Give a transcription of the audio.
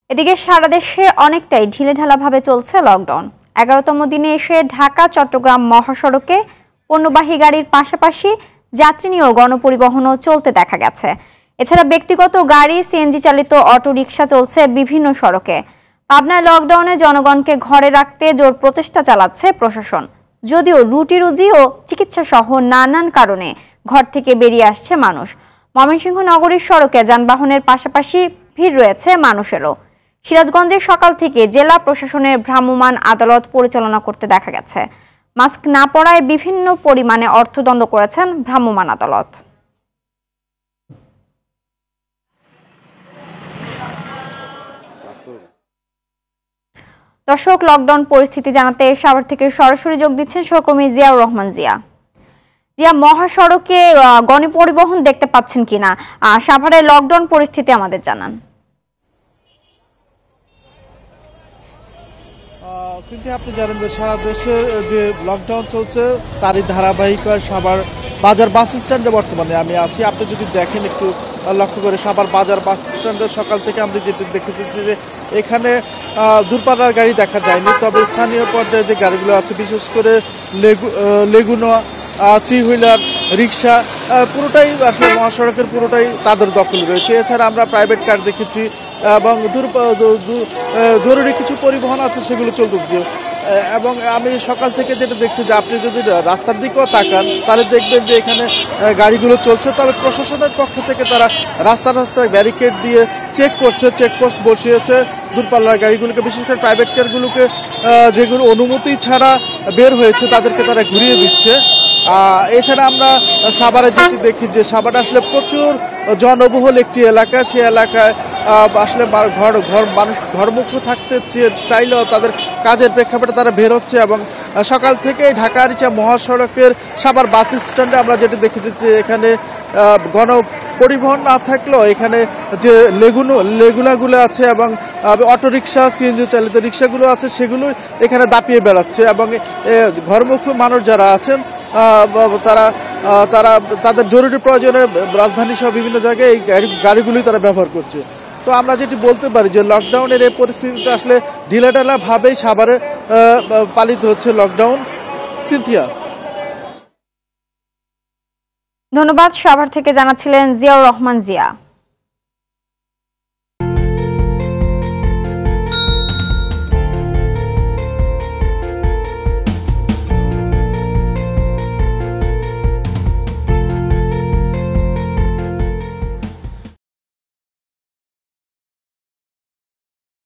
এদিকে সারা দেশে অনেকটাই ঢিলেঢালাভাবে চলছে লকডাউন। 11তম দিনে এসে ঢাকা চট্টগ্রাম মহাসড়কে পণ্যবাহী গাড়ির পাশাপাশি যাত্রী নিয়েও গণপরিবহনও চলতে দেখা গেছে। এছাড়া ব্যক্তিগত গাড়ি, সিএনজি চালিত অটোরিকশা চলছে বিভিন্ন সড়কে। পাবনায় লকডাউনে জনগণকে ঘরে রাখতে জোর প্রচেষ্টা চালাচ্ছে প্রশাসন। যদিও রুটি রুজি ও চিকিৎসা সহ নানান কারণে ঘর থেকে বেরিয়ে আসছে মানুষ। ময়মনসিংহ নগরীর সড়কে যানবাহনের পাশাপাশি ভিড় রয়েছে মানুষেরও। সিরাজগঞ্জে সকাল থেকে জেলা প্রশাসনের ভ্রাম্যমাণ আদালত পরিচালনা করতে দেখা গেছে। মাস্ক না পরায় বিভিন্ন পরিমাণে অর্থদণ্ড করেছেন ভ্রাম্যমাণ আদালত। দর্শক, লকডাউন পরিস্থিতি জানাতে সাভার থেকে সরাসরি যোগ দিচ্ছেন সহকর্মী জিয়াউর রহমান জিয়া। মহাসড়কে গণপরিবহন দেখতে পাচ্ছেন কিনা, সাভারের লকডাউন পরিস্থিতি আমাদের জানান। আপনি জানেন যে সারা দেশে যে লকডাউন চলছে তারই ধারাবাহিকতায় সাভার বাজার বাস স্ট্যান্ডে বর্তমানে আমি আছি। আপনি যদি দেখেন একটু লক্ষ্য করে সাভার বাজার বাস স্ট্যান্ডে সকাল থেকে আমরা যেটা দেখেছি যে এখানে দূরপাল্লার গাড়ি দেখা যায়নি, তবে স্থানীয় পর্যায়ে যে গাড়িগুলো আছে বিশেষ করে লেগুনা, থ্রি হুইলার, রিক্সা পুরোটাই আসলে মহাসড়কের পুরোটাই তাদের দখল রয়েছে। এছাড়া আমরা প্রাইভেট কার দেখেছি এবং জরুরি কিছু পরিবহন আছে সেগুলো চলতেছে। এবং আমি সকাল থেকে যেটা দেখছি যে আপনি যদি রাস্তার দিকেও তাকান তাহলে দেখবেন যে এখানে গাড়িগুলো চলছে, তবে প্রশাসনের পক্ষ থেকে তারা রাস্তায় ব্যারিকেড দিয়ে চেক করছে, চেকপোস্ট বসিয়েছে দূরপাল্লার গাড়িগুলোকে, বিশেষ করে প্রাইভেট কারগুলোকে যেগুলো অনুমতি ছাড়া বের হয়েছে তাদেরকে তারা ঘুরিয়ে দিচ্ছে। এছাড়া আমরা সাভারে যেটি দেখি যে সাভার আসলে প্রচুর জনবহুল একটি এলাকা, সে এলাকায় আসলে মানুষ ঘরমুখ থাকতে চাইলেও তাদের কাজের প্রেক্ষাপটে তারা বের হচ্ছে। এবং সকাল থেকেই ঢাকা আরিচা মহাসড়কের সাভার বাস স্ট্যান্ডে আমরা যেটা দেখেছি যে এখানে পরিবহন না থাকলেও এখানে যে লেগুনাগুলো আছে এবং অটোরিকশা, সিএনজি চালিত রিক্সাগুলো আছে সেগুলো এখানে দাপিয়ে বেড়াচ্ছে। এবং ঘরমুখী মানুষ যারা আছেন তারা তাদের জরুরি প্রয়োজনে রাজধানী সহ বিভিন্ন জায়গায় এই গাড়িগুলোই তারা ব্যবহার করছে। তো আমরা যেটি বলতে পারি যে লকডাউনের এই পরিস্থিতিতে আসলে ঢিলাঢালা ভাবেই সাভারে পালিত হচ্ছে লকডাউন। সিনথিয়া, ধন্যবাদ। সাভার থেকে জানাচ্ছিলেন জিয়াউর রহমান জিয়া।